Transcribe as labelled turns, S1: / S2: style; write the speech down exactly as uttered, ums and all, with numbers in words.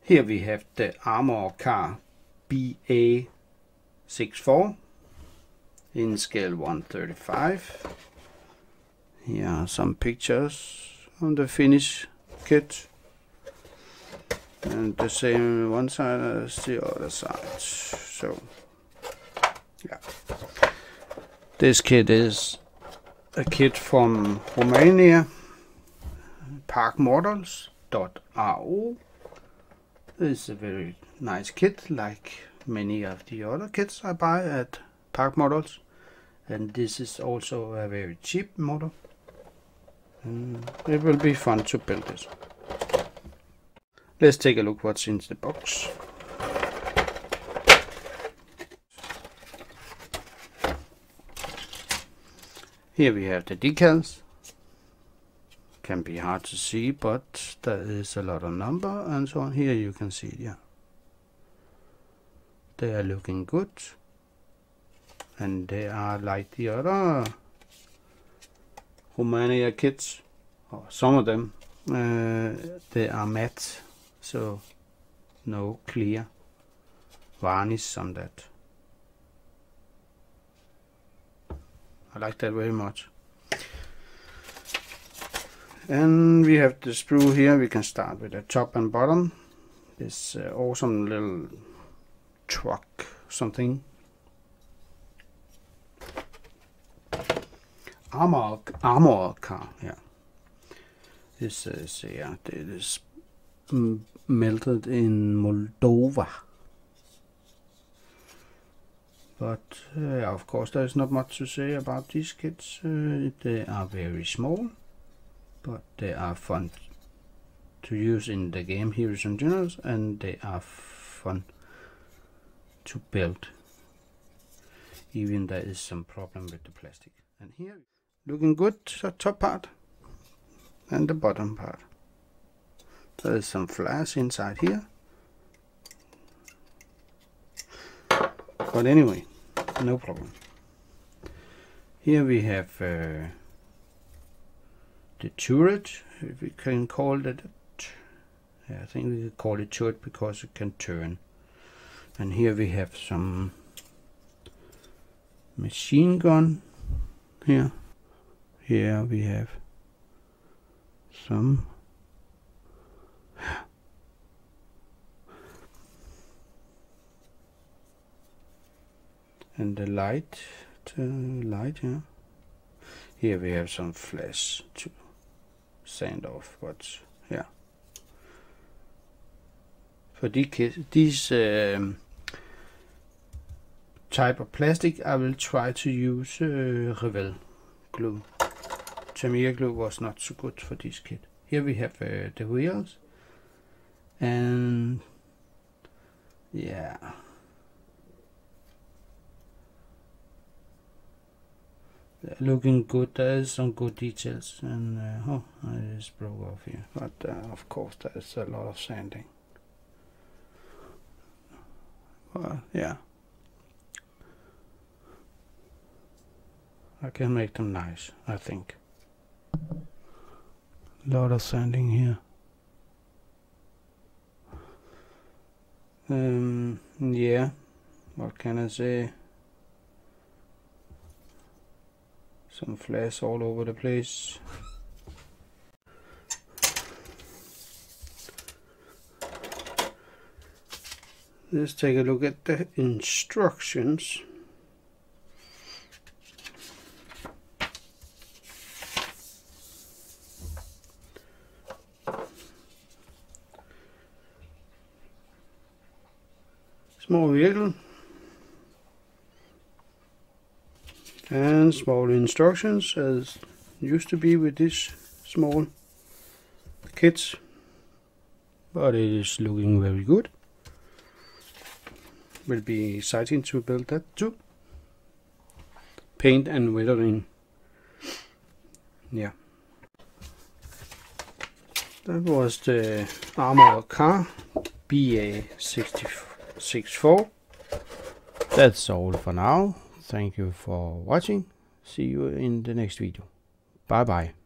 S1: Here we have the armor car B A sixty-four in scale one thirty-five. Here are some pictures on the finish kit, and the same one side as the other side. So yeah, this kit is a kit from Romania, park models dot R O. This is a very nice kit, like many of the other kits I buy at Park Models, and this is also a very cheap model, and it will be fun to build this. Let's take a look what's in the box. Here we have the decals. Can be hard to see, but there is a lot of number and so on. Here you can see, yeah, they are looking good, and they are like the other Romania kits, or some of them, uh, they are matte, so no clear varnish on that. I like that very much. And we have the sprue here. We can start with the top and bottom. This uh, awesome little truck something. Armor, armor car, yeah. This is, yeah, it is melted in Moldova. But uh, of course there's not much to say about these kits. Uh, they are very small, but they are fun to use in the game Heroes and Generals, and they are fun to build, even there is some problem with the plastic. And here, looking good, the top part and the bottom part. There is some flash inside here, but anyway, no problem. Here we have uh, the turret, if we can call it. Yeah, I think we could call it turret because it can turn. And here we have some machine gun. Here, here we have some. And the light, to light, yeah. Here we have some flash to sand off, but yeah. For these, these um, type of plastic, I will try to use uh, Revell glue. Tamiya glue was not so good for this kit. Here we have uh, the wheels, and yeah. Looking good. There is some good details, and uh, oh, I just broke off here. But uh, of course, there's a lot of sanding. Well, yeah, I can make them nice, I think. A lot of sanding here. Um, yeah, what can I say? Some flash all over the place. Let's take a look at the instructions. Small vehicle. And small instructions as used to be with these small kits, but it is looking very good. Will be exciting to build that too. Paint and weathering. Yeah, that was the armor car B A sixty-four. That's all for now. Thank you for watching. See you in the next video. Bye bye.